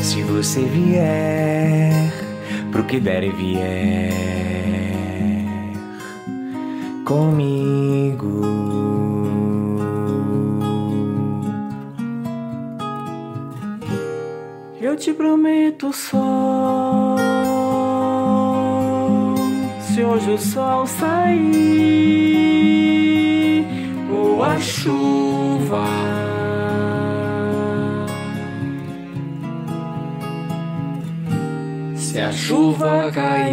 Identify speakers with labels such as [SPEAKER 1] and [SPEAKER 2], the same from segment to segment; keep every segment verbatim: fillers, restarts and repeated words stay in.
[SPEAKER 1] Se você vier pro que der e vier comigo, eu te prometo sol. Se hoje o sol sair ou a chuva, se a chuva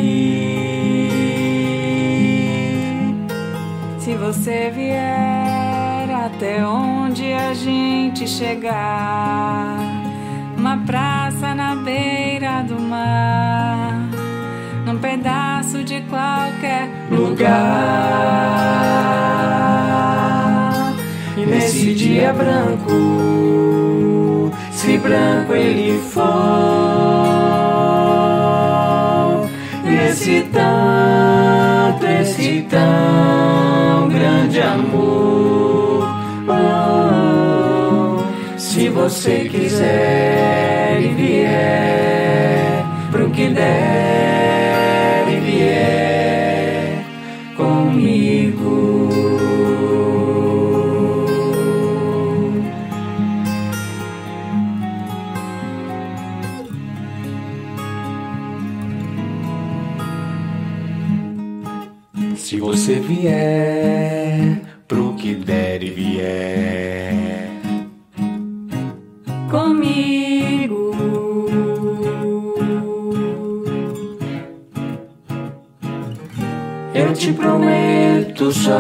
[SPEAKER 1] cair,
[SPEAKER 2] se você vier até onde a gente chegar, uma praça na beira do mar, num pedaço de qualquer
[SPEAKER 1] lugar. E nesse dia branco, se branco ele for, esse tanto, esse tão grande amor, oh, se você quiser e vier pro que der e vier comigo, se você vier pro que der e vier
[SPEAKER 2] comigo,
[SPEAKER 1] eu te prometo sol.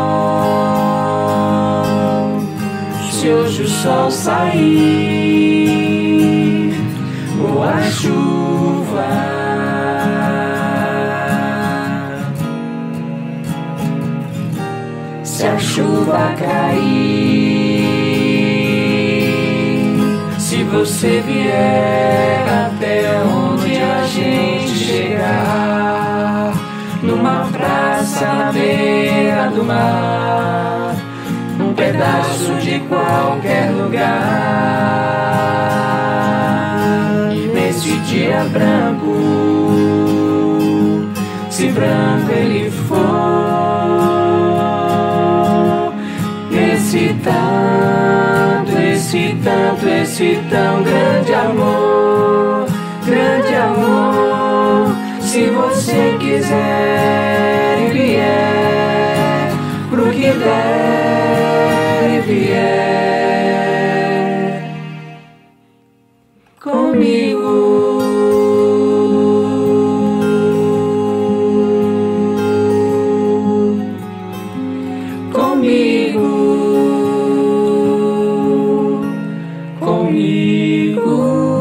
[SPEAKER 1] Se hoje o sol sair ou a chuva, se a chuva cair, se você vier até onde a gente chegar, numa praça na beira do mar, num pedaço de qualquer lugar. E nesse dia branco, se branco ele for, esse tanto, esse tanto, esse tão grande amor, grande amor, se você quiser e vier pro que der e vier comigo. Comigo, comigo.